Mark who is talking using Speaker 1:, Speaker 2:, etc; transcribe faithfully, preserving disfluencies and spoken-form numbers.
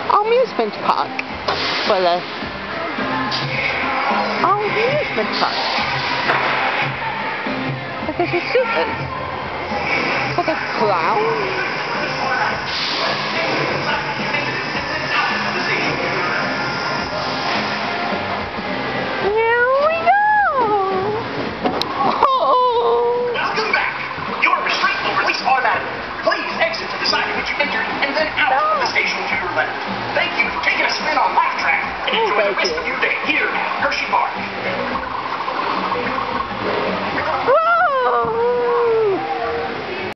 Speaker 1: Amusement park. Well, uh, amusement park. But there's a scissors. For the clown. Here we go. Oh.
Speaker 2: Welcome back. Your restraint will release automatically. Please exit to the side in which you entered and then out of the station to your left. Thank you for taking a spin on Laff Trakk and enjoy the rest of your day here at Hershey Park.